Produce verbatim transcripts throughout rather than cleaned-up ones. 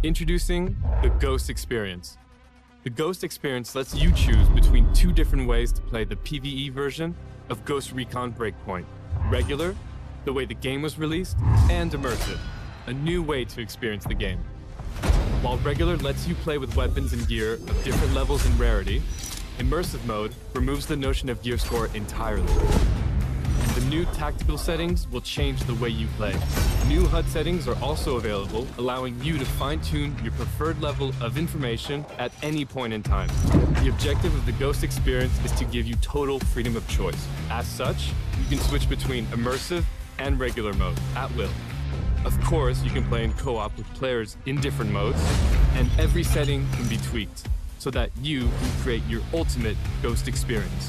Introducing the Ghost Experience. The Ghost Experience lets you choose between two different ways to play the PvE version of Ghost Recon Breakpoint. Regular, the way the game was released, and Immersive, a new way to experience the game. While Regular lets you play with weapons and gear of different levels and rarity, Immersive mode removes the notion of gear score entirely. The new tactical settings will change the way you play. New H U D settings are also available, allowing you to fine-tune your preferred level of information at any point in time. The objective of the Ghost Experience is to give you total freedom of choice. As such, you can switch between Immersive and Regular mode at will. Of course, you can play in co-op with players in different modes, and every setting can be tweaked so that you can create your ultimate Ghost Experience.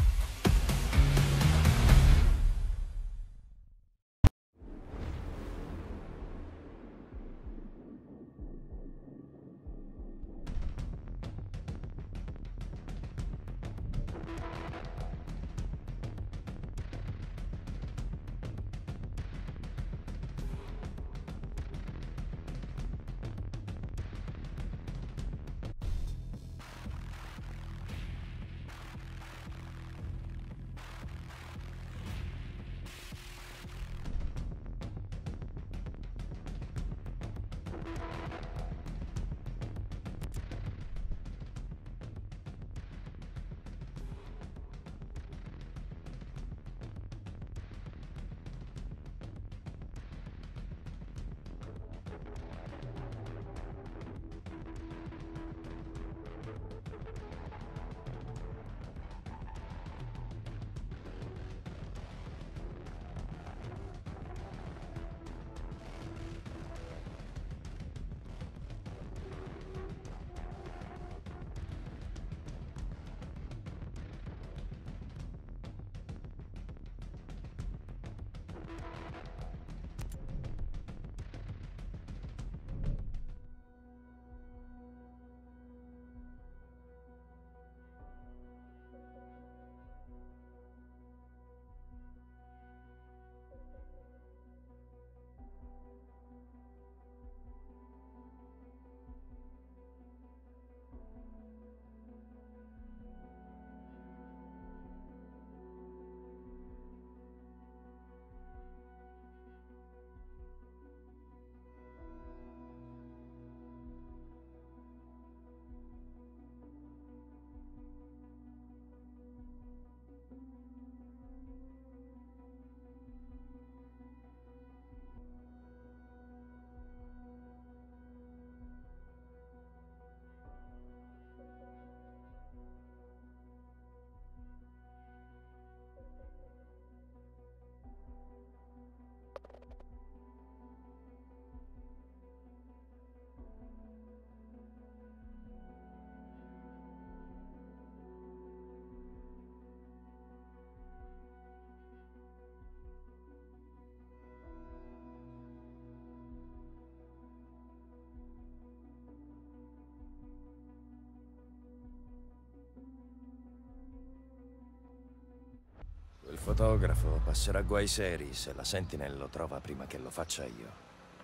Il fotografo passerà guai seri se la Sentinel lo trova prima che lo faccia io.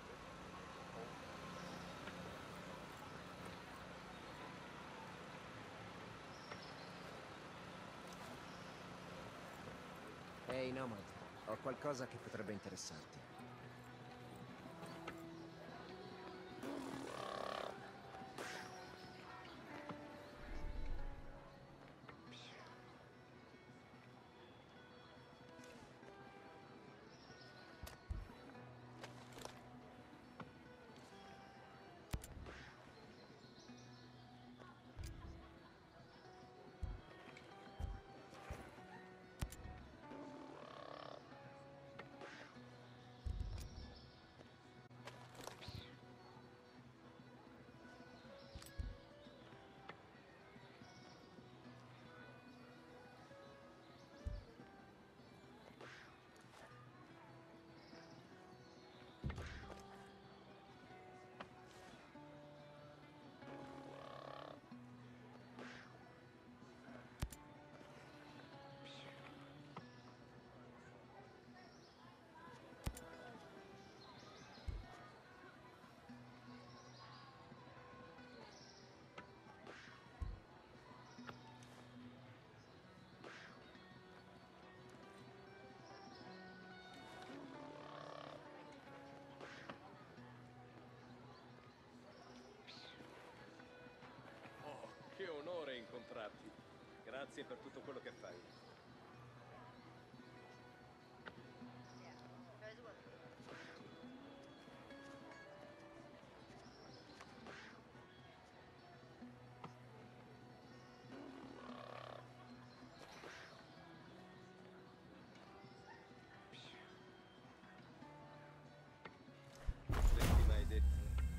Ehi, Nomad, ho qualcosa che potrebbe interessarti. tratti. Grazie per tutto quello che fai. Avresti mai detto?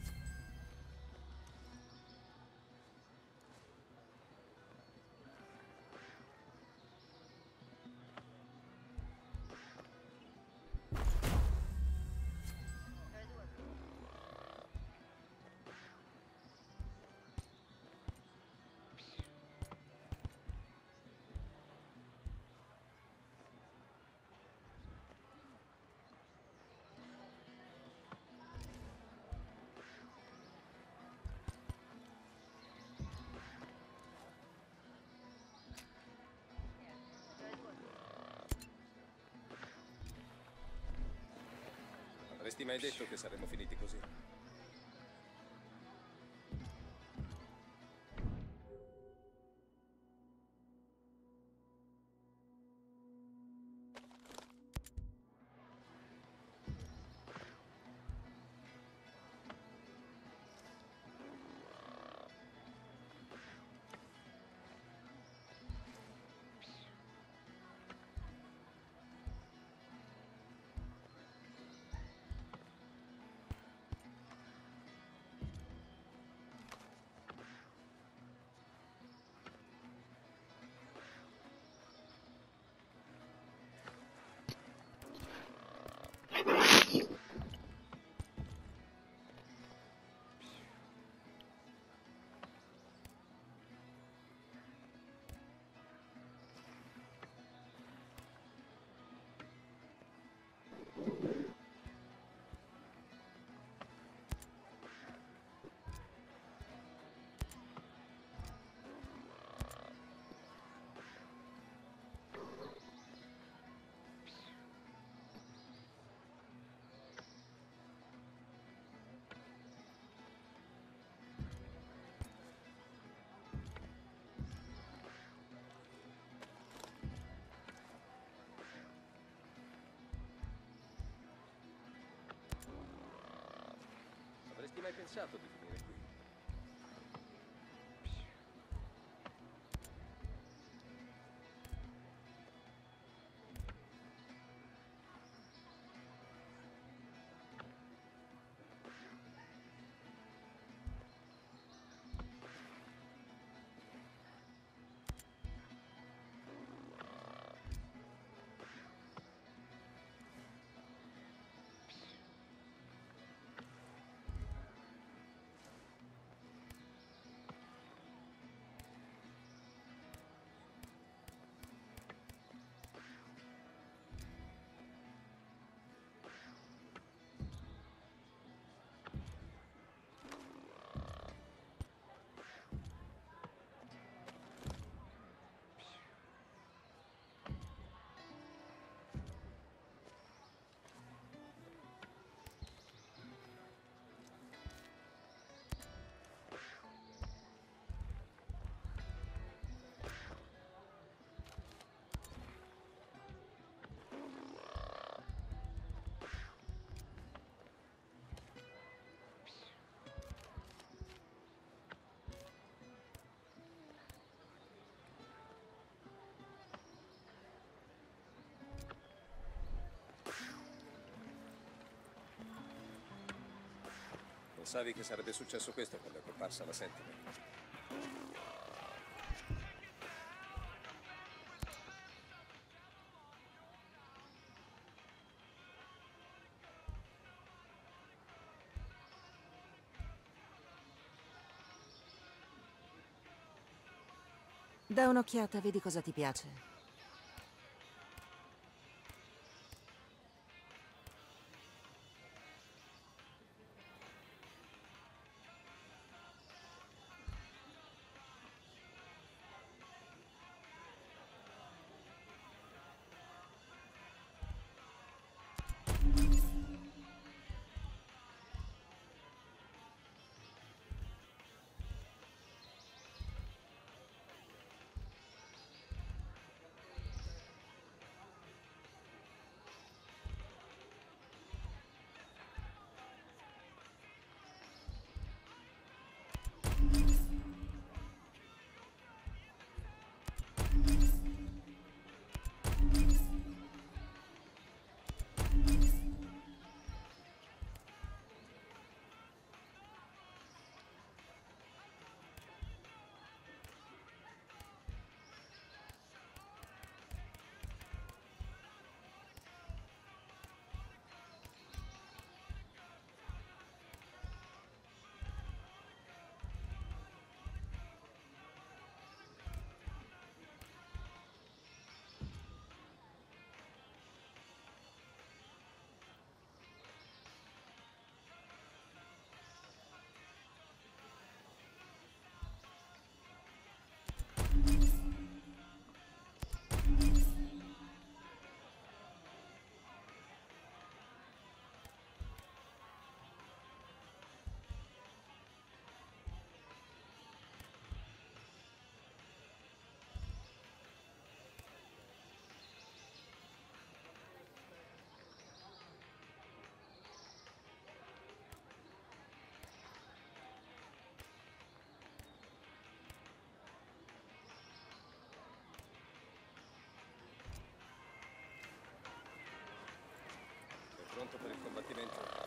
Avresti mai detto che saremmo finiti così? Avresti mai pensato di finire qui? Pensavi che sarebbe successo questo quando è comparsa la Sentinel? Da un'occhiata, vedi cosa ti piace. Pronto per il combattimento?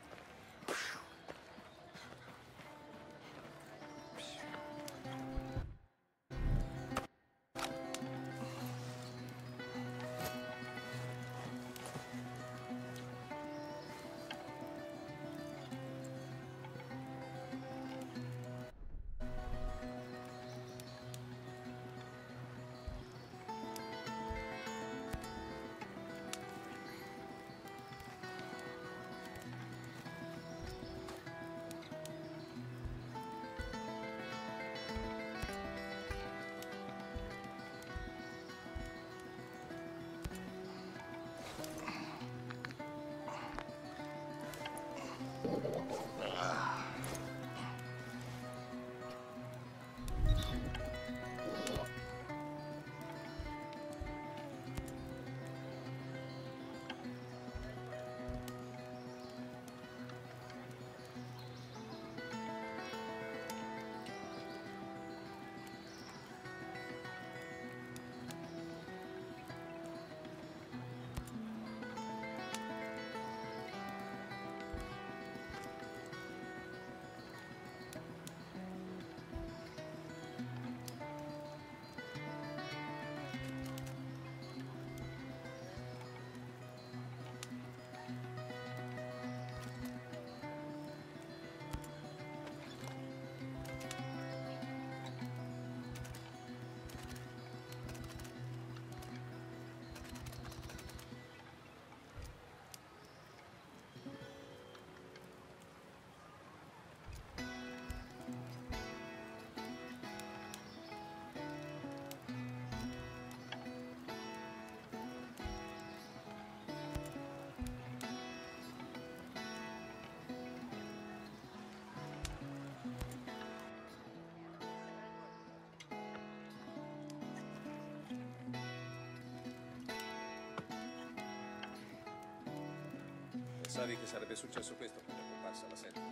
Pensavi che sarebbe successo questo quando è comparsa la Sentinel?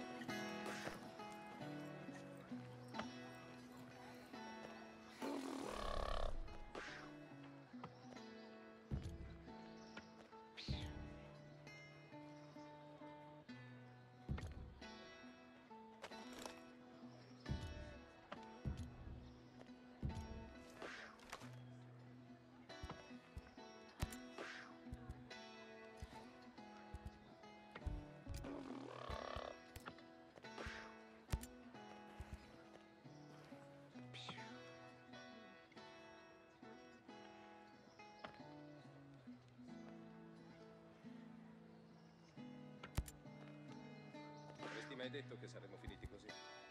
Avresti mai detto che saremmo finiti così?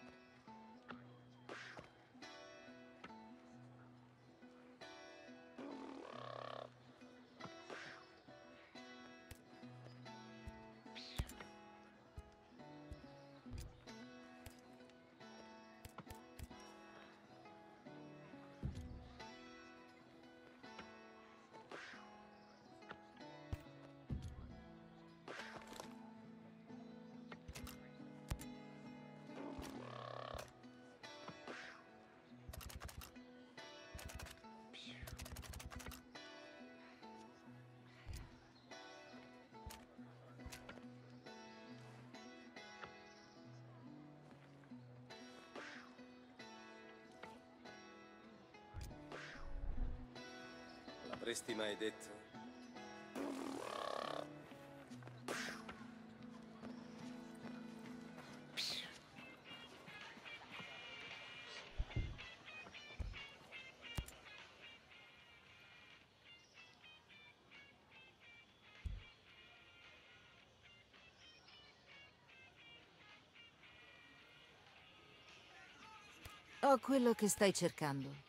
L'avresti mai detto? Ho quello che stai cercando.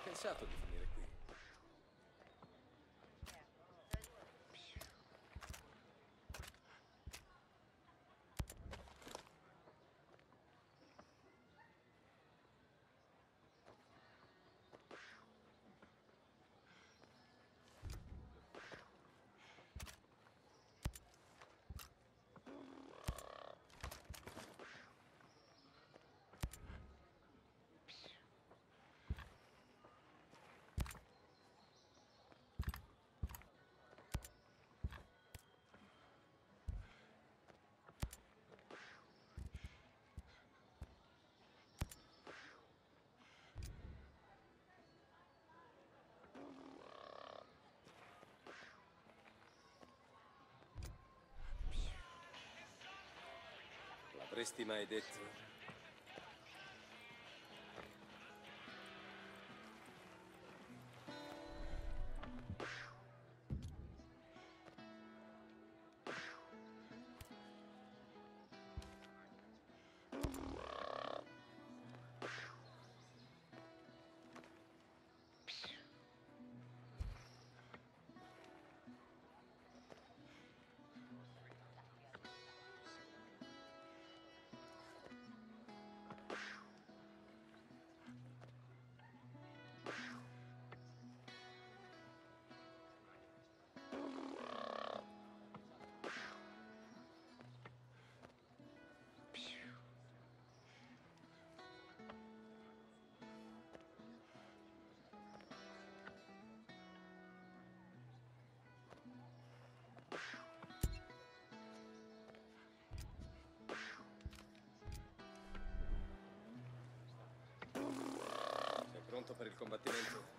pensato di finire qui? L'avresti mai detto? Sei pronto per il combattimento?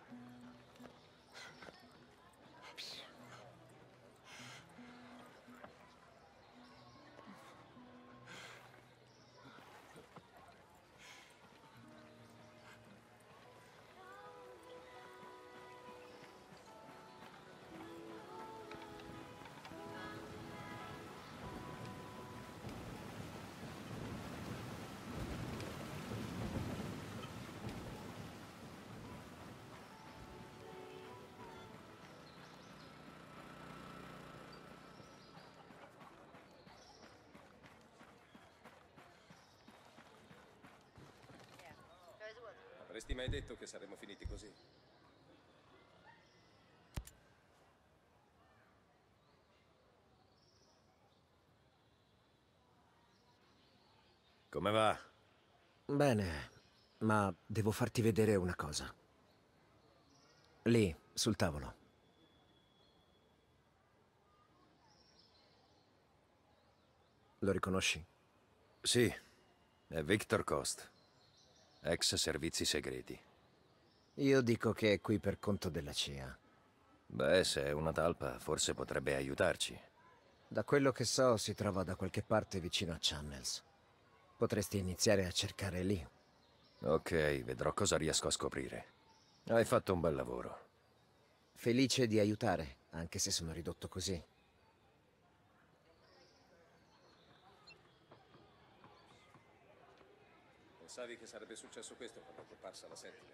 Avresti mai detto che saremmo finiti così? Come va? Bene, ma devo farti vedere una cosa. Lì, sul tavolo. Lo riconosci? Sì, è Victor Cost, ex servizi segreti. Io dico che è qui per conto della C I A. Beh, se è una talpa, forse potrebbe aiutarci. Da quello che so, si trova da qualche parte vicino a Channels. Potresti iniziare a cercare lì. Ok, vedrò cosa riesco a scoprire. Hai fatto un bel lavoro. Felice di aiutare, anche se sono ridotto così. Pensavi che sarebbe successo questo quando è comparsa la Sentinel?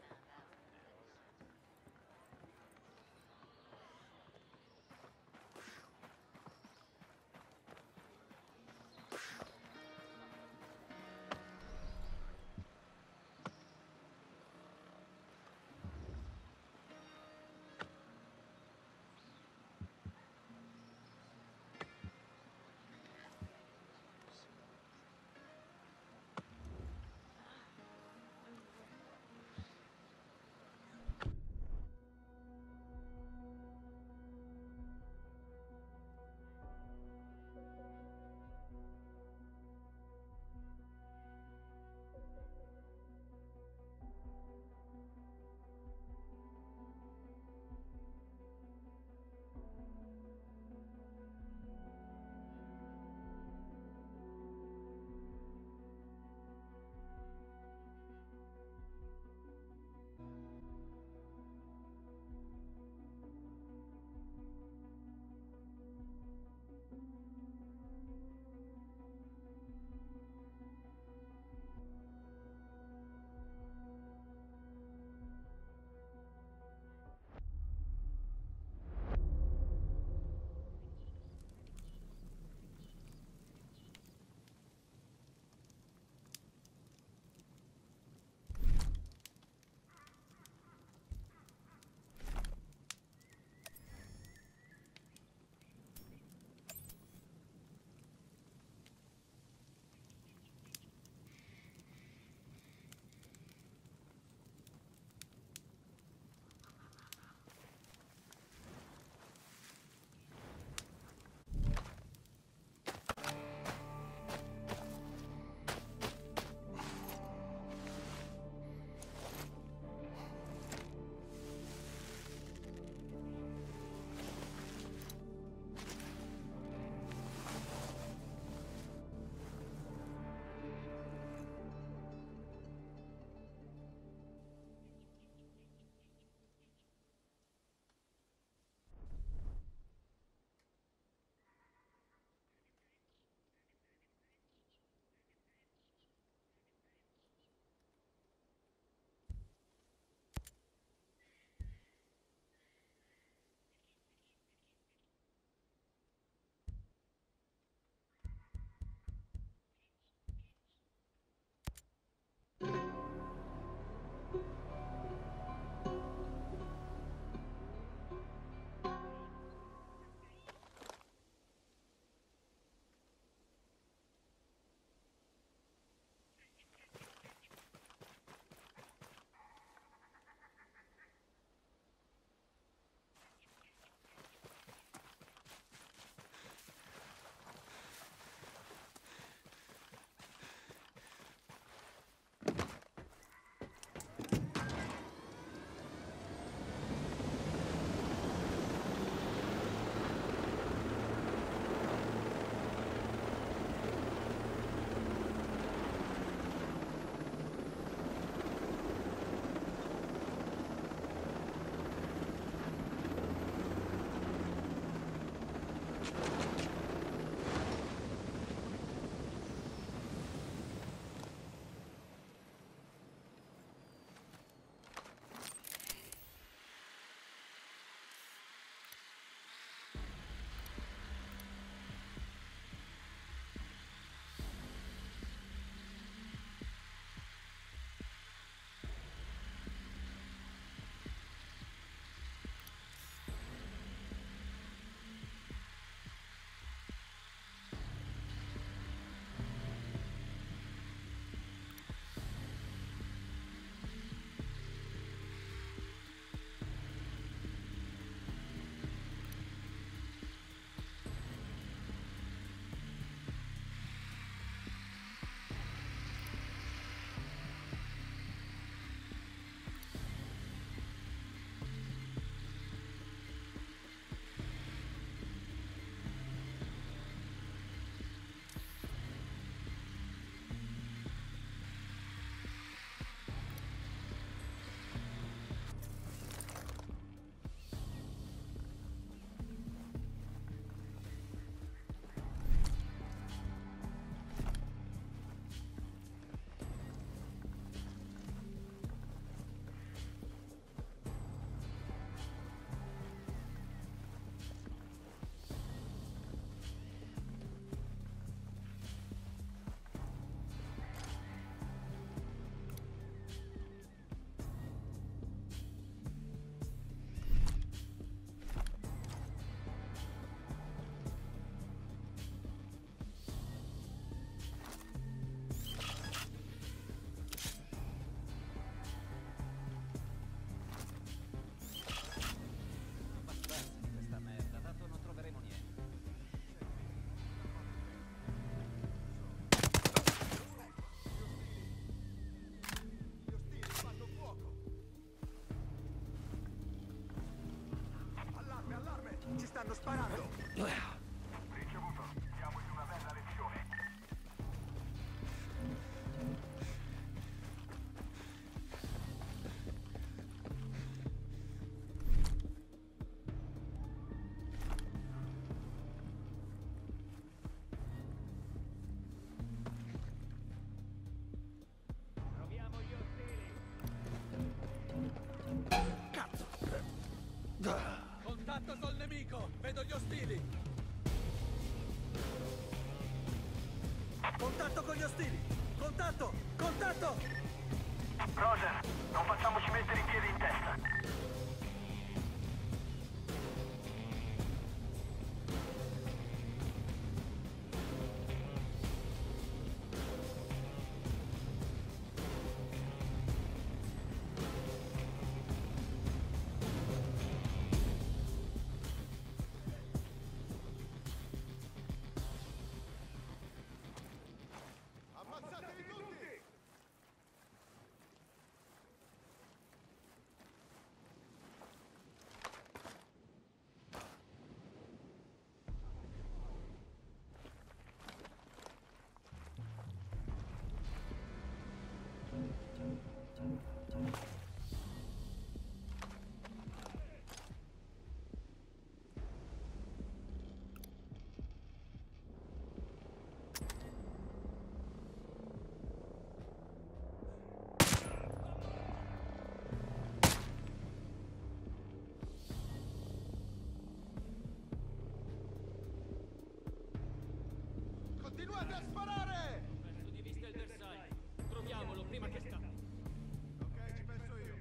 Contatto col nemico! Vedo gli ostili! Contatto con gli ostili! Contatto! Contatto! Roger, non facciamoci mettere i piedi in testa. Continuate a sparare! Perso di vista il bersaglio. Troviamolo prima che scappi. Ok, ci penso io.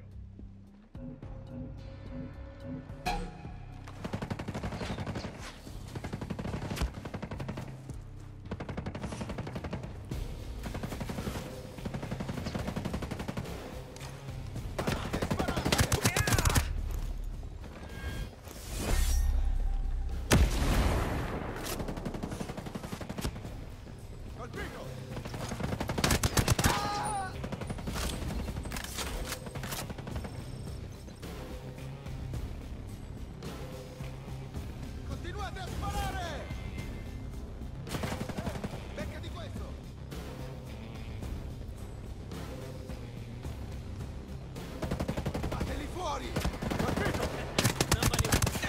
Continuate a sparare! Becca di questo! Fateli fuori! Colpito! Non vale.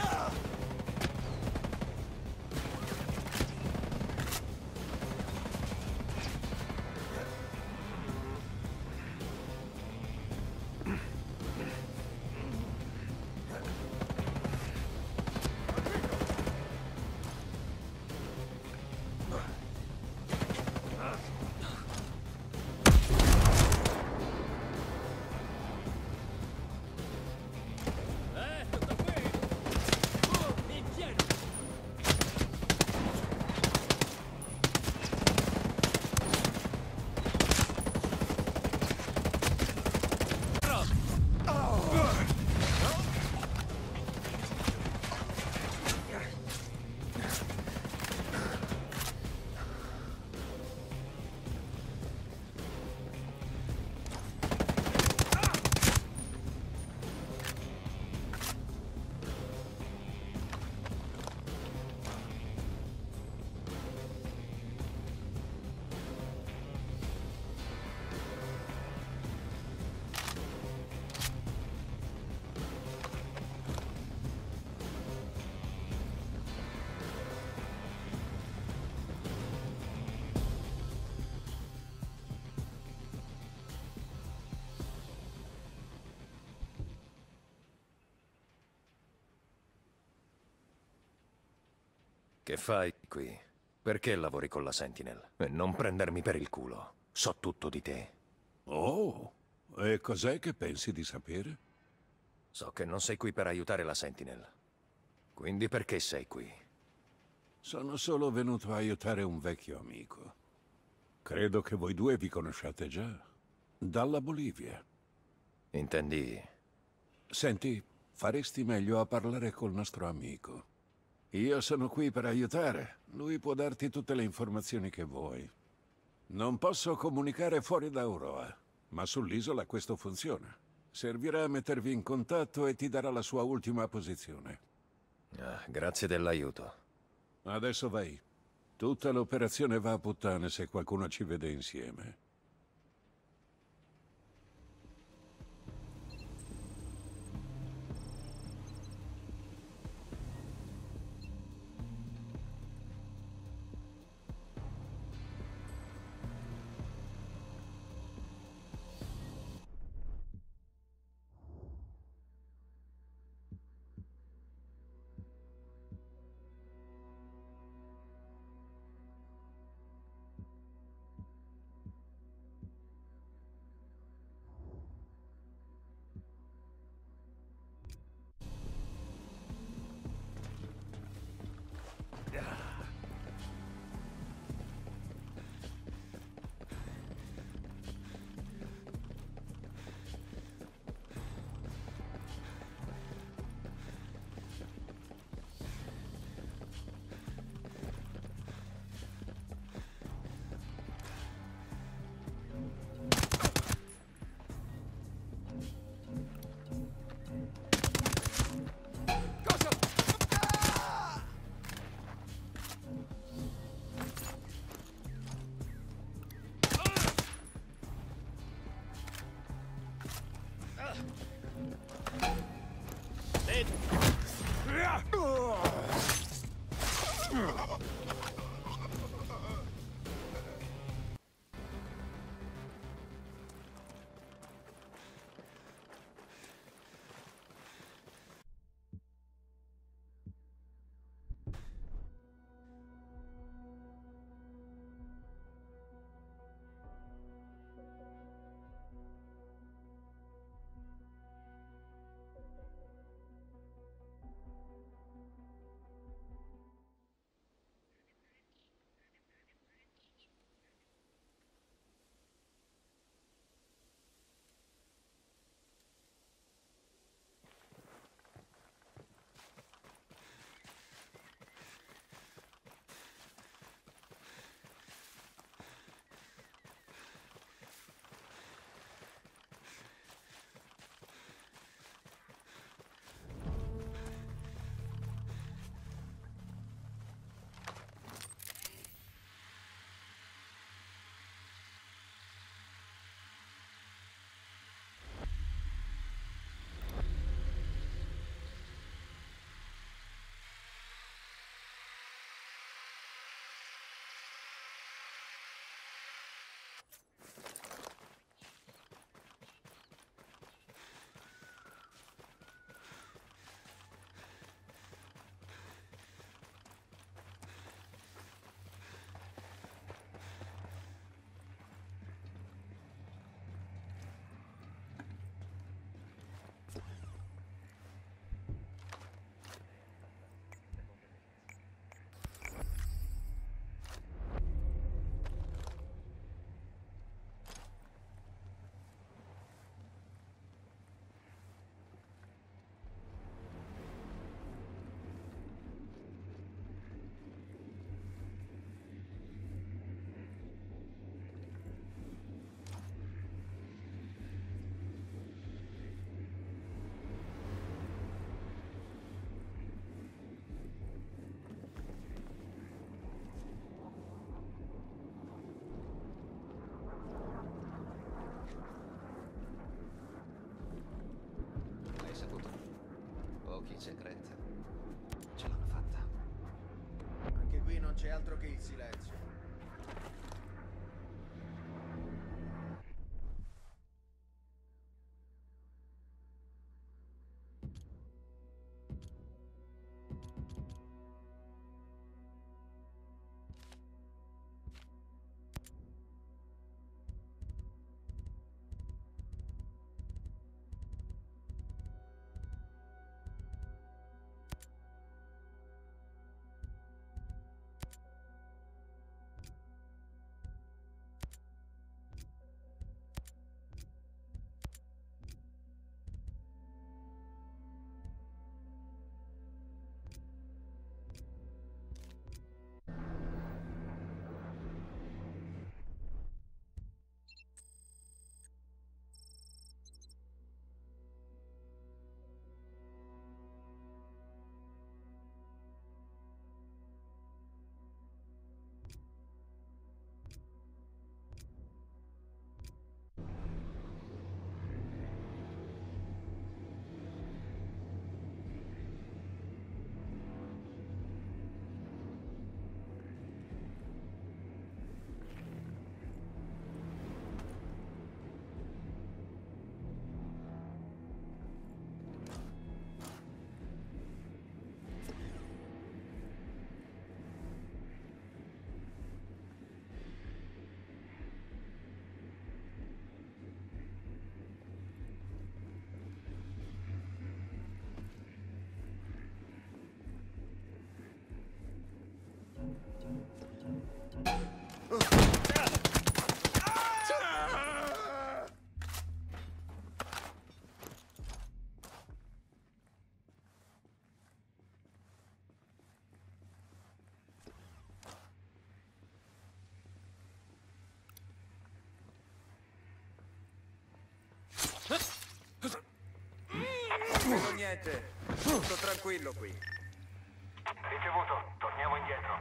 Eh, tutto qui! Oh, mi tieni! Che fai qui? Perché lavori con la Sentinel? E non prendermi per il culo. So tutto di te. Oh, e cos'è che pensi di sapere? So che non sei qui per aiutare la Sentinel. Quindi perché sei qui? Sono solo venuto a aiutare un vecchio amico. Credo che voi due vi conosciate già. Dalla Bolivia. Intendi... Senti, faresti meglio a parlare col nostro amico. Io sono qui per aiutare. Lui può darti tutte le informazioni che vuoi. Non posso comunicare fuori da Auroa, ma sull'isola questo funziona. Servirà a mettervi in contatto e ti darà la sua ultima posizione. Ah, grazie dell'aiuto. Adesso vai. Tutta l'operazione va a puttane se qualcuno ci vede insieme. Pochi segreti. Ce l'hanno fatta. Anche qui non c'è altro che il silenzio. Non niente, tutto tranquillo qui. Ricevuto, torniamo indietro.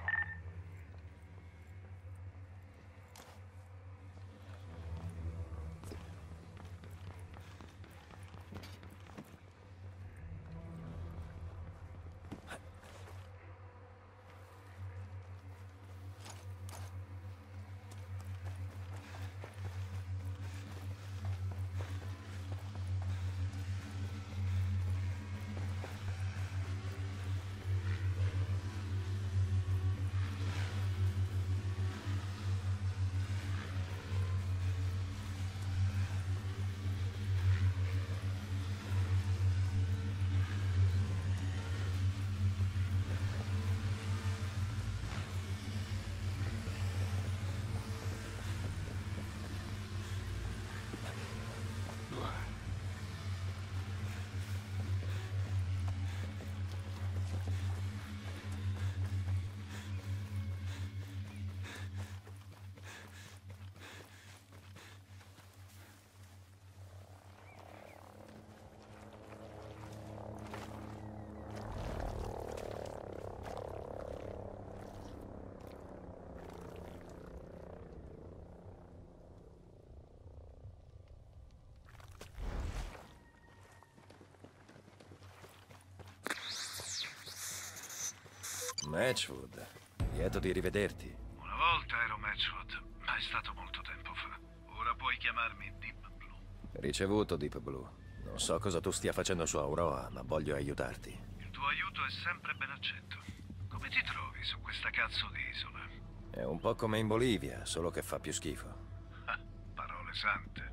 Matchwood, lieto di rivederti. Una volta ero Matchwood, ma è stato molto tempo fa. Ora puoi chiamarmi Deep Blue. Ricevuto, Deep Blue. Non so cosa tu stia facendo su Aurora, ma voglio aiutarti. Il tuo aiuto è sempre ben accetto. Come ti trovi su questa cazzo di isola? È un po' come in Bolivia, solo che fa più schifo. Ah, parole sante.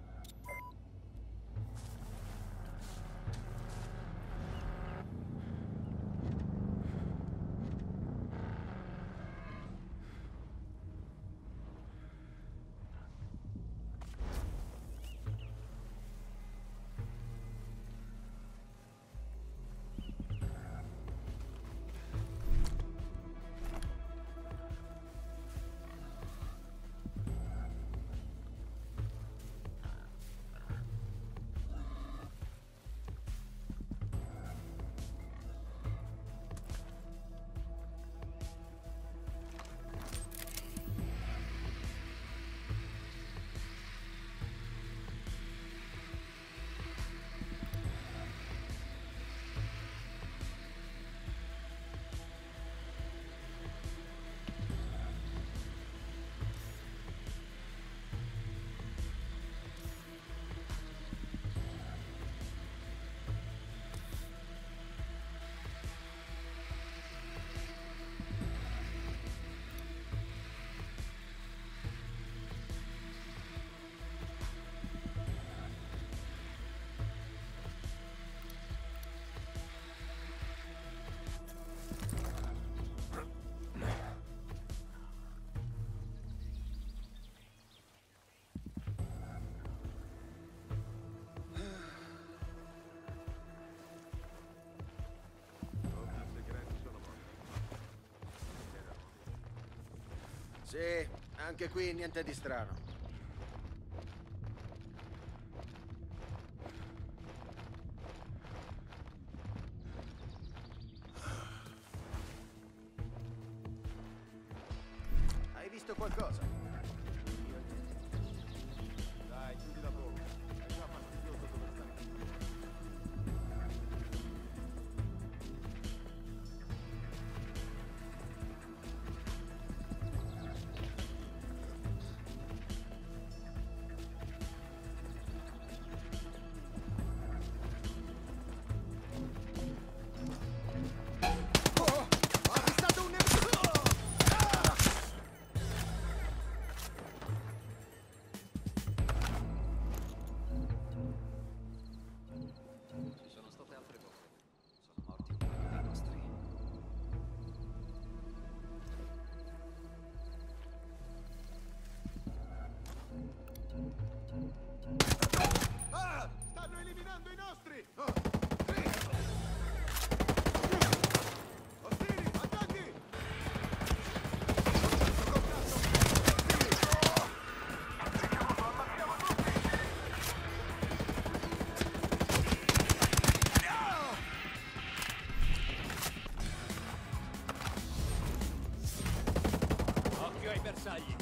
Sì, anche qui niente di strano. Hai visto qualcosa? Dai, chiudi la bocca. È già fastidioso dover stare qui. Ah! Stanno eliminando i nostri! Oh. Ostili, attacchi! Occhio ai bersagli.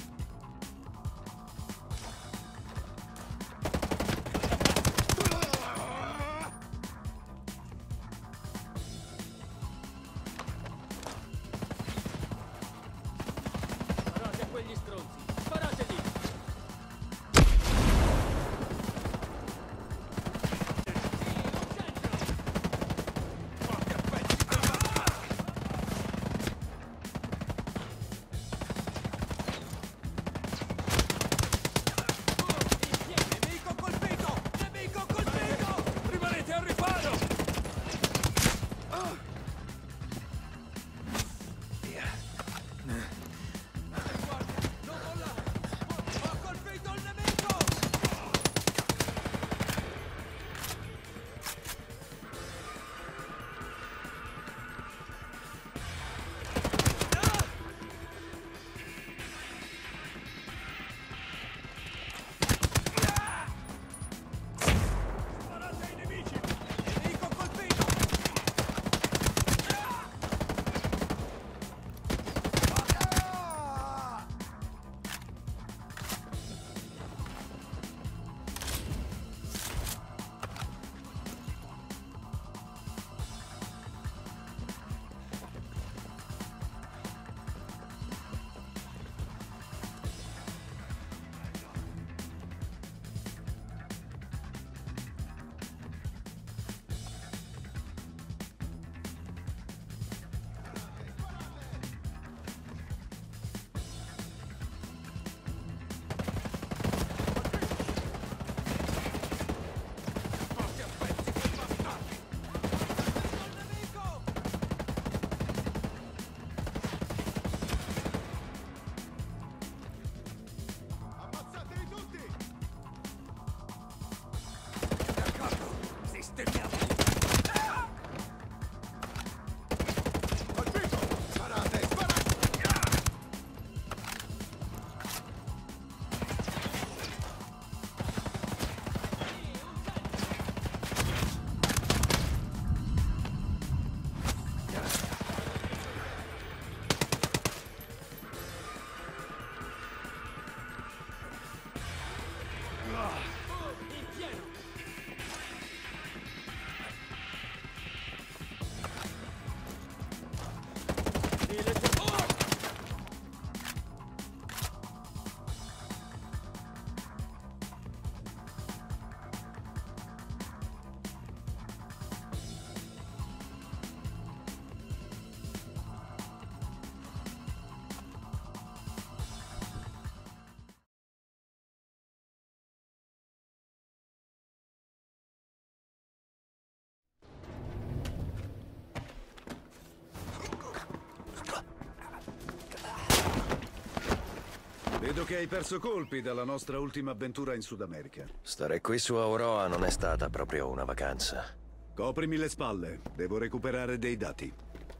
Vedo che hai perso colpi dalla nostra ultima avventura in Sud America. Stare qui su Aoroa non è stata proprio una vacanza. Coprimi le spalle, devo recuperare dei dati.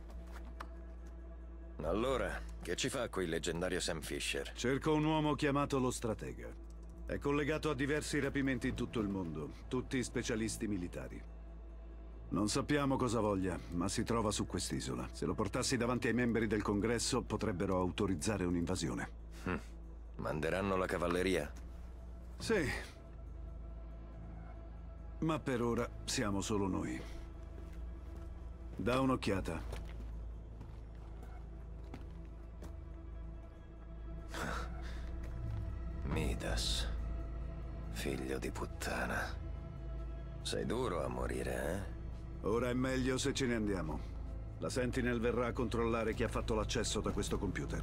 Allora, che ci fa qui il leggendario Sam Fisher? Cerco un uomo chiamato lo Stratega. È collegato a diversi rapimenti in tutto il mondo, tutti specialisti militari. Non sappiamo cosa voglia, ma si trova su quest'isola. Se lo portassi davanti ai membri del Congresso, potrebbero autorizzare un'invasione. Hm. Manderanno la cavalleria? Sì. Ma per ora siamo solo noi. Da un'occhiata. Midas. Figlio di puttana. Sei duro a morire, eh? Ora è meglio se ce ne andiamo. La Sentinel verrà a controllare chi ha fatto l'accesso da questo computer.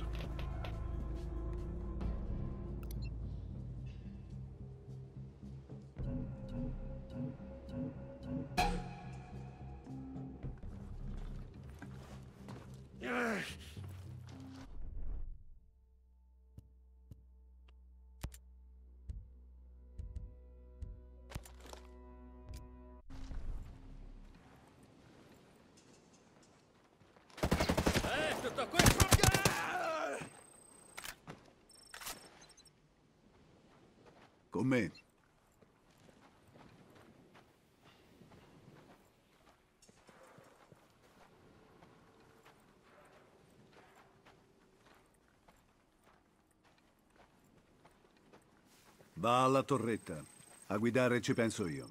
Con me. Va alla torretta. A guidare ci penso io.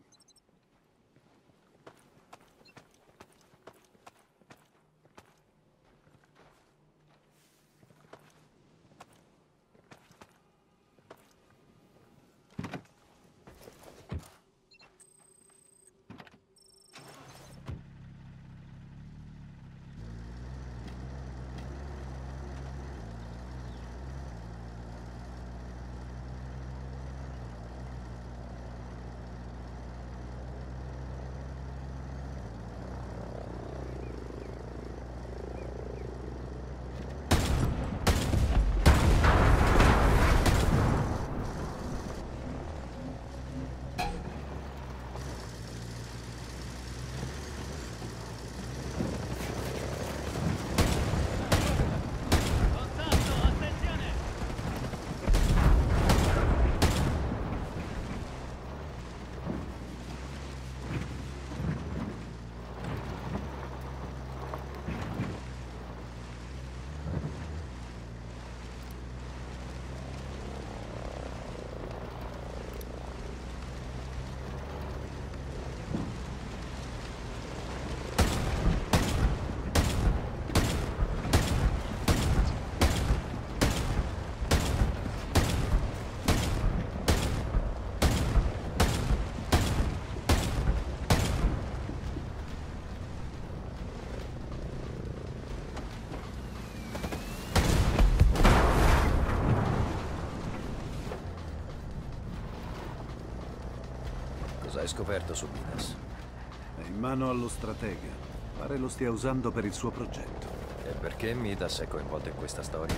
Cosa hai scoperto su Midas? È in mano allo Stratega. Pare lo stia usando per il suo progetto. E perché Midas è coinvolto in questa storia?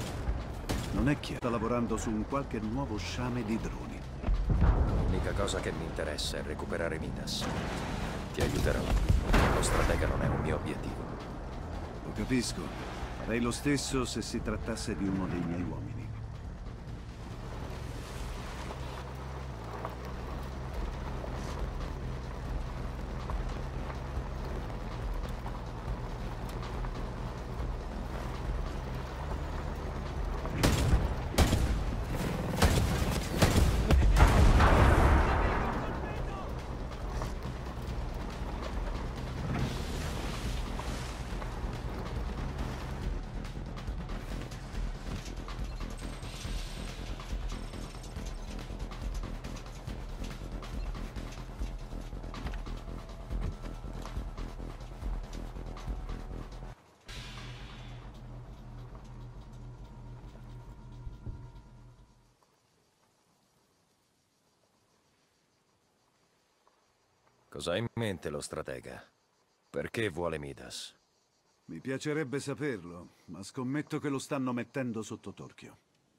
Non è chiaro. Sta lavorando su un qualche nuovo sciame di droni. L'unica cosa che mi interessa è recuperare Midas. Ti aiuterò. Lo Stratega non è un mio obiettivo. Lo capisco. Farei lo stesso se si trattasse di uno dei miei uomini. Cosa ha in mente lo Stratega? Perché vuole Midas? Mi piacerebbe saperlo, ma scommetto che lo stanno mettendo sotto torchio.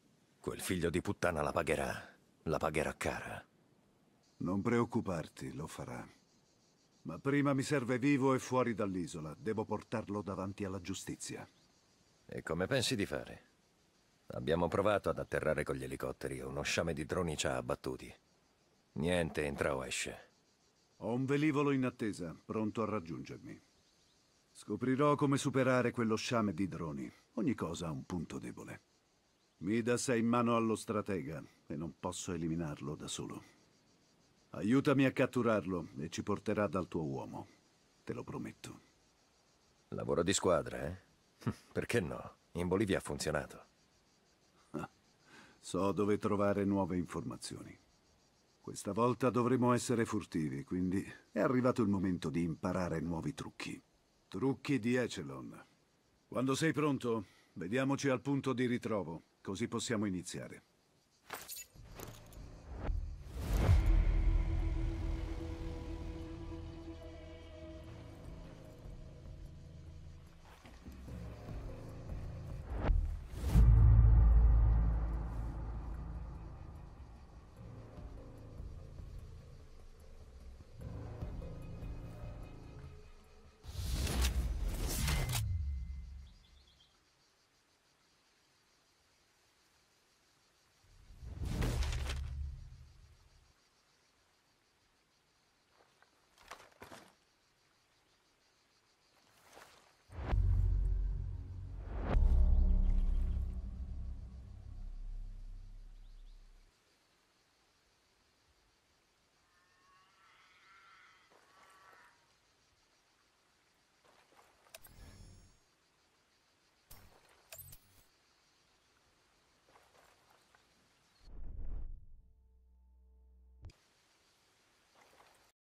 Quel figlio di puttana la pagherà. La pagherà cara. Non preoccuparti, lo farà. Ma prima mi serve vivo e fuori dall'isola. Devo portarlo davanti alla giustizia. E come pensi di fare? Abbiamo provato ad atterrare con gli elicotteri e uno sciame di droni ci ha abbattuti. Niente entra o esce. Ho un velivolo in attesa, pronto a raggiungermi. Scoprirò come superare quello sciame di droni. Ogni cosa ha un punto debole. Midas è in mano allo stratega e non posso eliminarlo da solo. Aiutami a catturarlo e ci porterà dal tuo uomo. Te lo prometto. Lavoro di squadra, eh? Perché no? In Bolivia ha funzionato. Ah, so dove trovare nuove informazioni. Questa volta dovremo essere furtivi, quindi è arrivato il momento di imparare nuovi trucchi. Trucchi di Echelon. Quando sei pronto, vediamoci al punto di ritrovo, così possiamo iniziare.